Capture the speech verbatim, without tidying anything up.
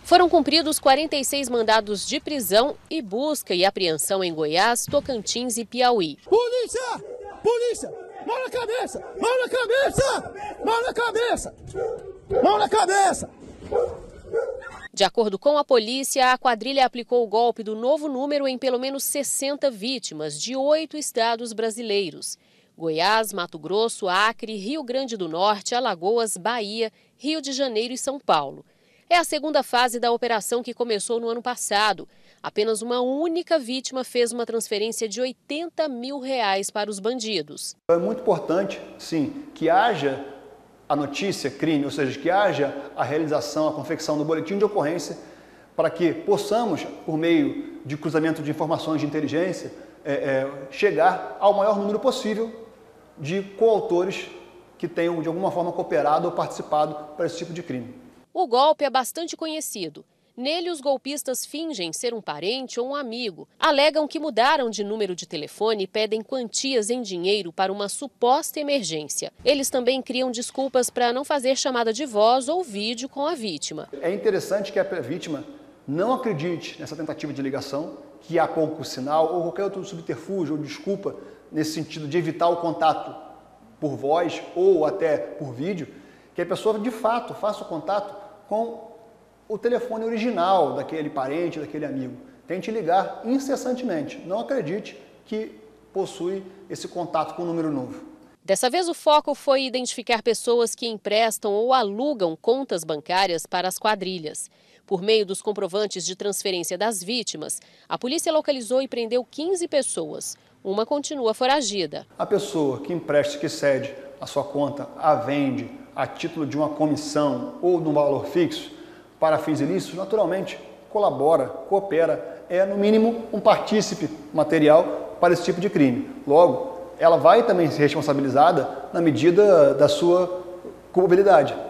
Foram cumpridos quarenta e seis mandados de prisão e busca e apreensão em Goiás, Tocantins e Piauí. Polícia! Polícia! Mão na cabeça! Mão na cabeça! Mão na cabeça! Mão na cabeça! De acordo com a polícia, a quadrilha aplicou o golpe do novo número em pelo menos sessenta vítimas de oito estados brasileiros: Goiás, Mato Grosso, Acre, Rio Grande do Norte, Alagoas, Bahia, Rio de Janeiro e São Paulo. É a segunda fase da operação, que começou no ano passado. Apenas uma única vítima fez uma transferência de oitenta mil reais para os bandidos. É muito importante, sim, que haja a notícia crime, ou seja, que haja a realização, a confecção do boletim de ocorrência, para que possamos, por meio de cruzamento de informações de inteligência, é, é, chegar ao maior número possível de coautores que tenham de alguma forma cooperado ou participado para esse tipo de crime. O golpe é bastante conhecido. Nele, os golpistas fingem ser um parente ou um amigo, alegam que mudaram de número de telefone e pedem quantias em dinheiro para uma suposta emergência. Eles também criam desculpas para não fazer chamada de voz ou vídeo com a vítima. É interessante que a vítima não acredite nessa tentativa de ligação, que há pouco sinal ou qualquer outro subterfúgio ou desculpa nesse sentido de evitar o contato por voz ou até por vídeo, que a pessoa de fato faça o contato com o telefone original daquele parente, daquele amigo. Tente ligar incessantemente. Não acredite que possui esse contato com um número novo. Dessa vez, o foco foi identificar pessoas que emprestam ou alugam contas bancárias para as quadrilhas. Por meio dos comprovantes de transferência das vítimas, a polícia localizou e prendeu quinze pessoas. Uma continua foragida. A pessoa que empresta, que cede a sua conta, a vende a título de uma comissão ou de um valor fixo para fins ilícitos, naturalmente colabora, coopera, é no mínimo um partícipe material para esse tipo de crime. Logo, ela vai também ser responsabilizada na medida da sua culpabilidade.